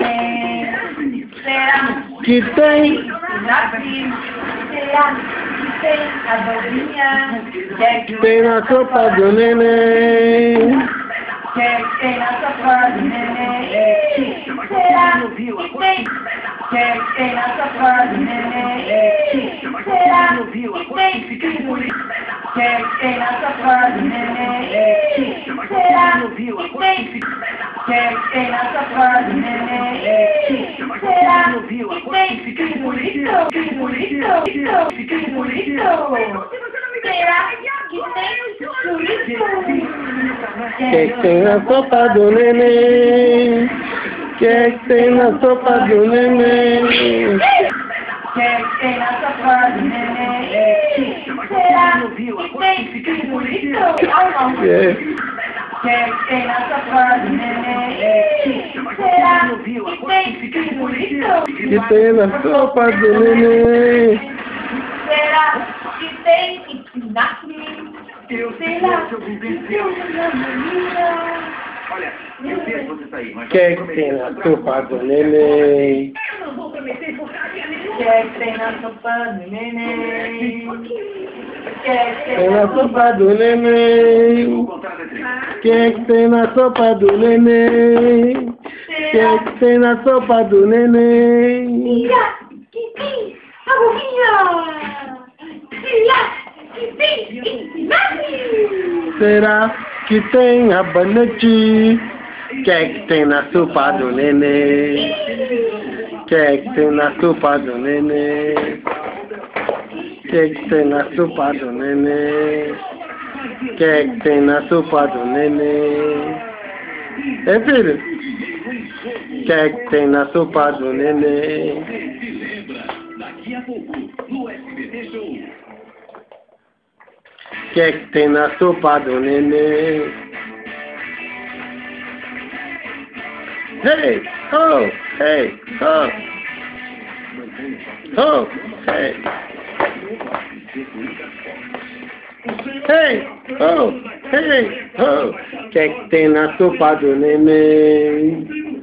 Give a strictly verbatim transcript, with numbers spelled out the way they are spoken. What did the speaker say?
neném? Será que tem na fila? Será que tem abobrinha? Que é que tem na sopa do neném? que é que tem na sopa do neném? Será que tem? Que é que tem na sopa do neném? Será que tem? Que é que tem na sopa do neném? Será que tem? Que é que tem na sopa do neném? Será que tem? Que bonito, que bonito, que bonito. Será que tem? Bonito. Que que tem na sopa do neném? Que que tem na sopa do neném? Que é que tem na sopa do neném? Será que tem? Que bonito. Que Que é que tem na sopa do neném? Será que tem? Que bonito. que tem na sopa do neném? Será que tem espinafre? Será que tem uma menina? Olha, eu vejo você sair, mas... Que que tem na sopa do neném? Eu não vou prometer porcaria nenhuma. Que é que tem na sopa do neném? Que é que Tem na sopa do neném? Que que tem na sopa do neném? Que que tem na sopa do neném? Será que tem a boquinha? Será que tem espinafre? Será que tem rabanete? Que que tem na sopa do neném? Que que tem na sopa do neném? Que que tem na sopa do neném? Que que tem na sopa do neném? É, filho? Que que tem na sopa do neném? Daqui a pouco, no S B T Show. Que que tem na sopa do neném? Hey, oh, hey, oh, oh, hey, hey, oh, hey, oh. Que que tem na sopa do neném?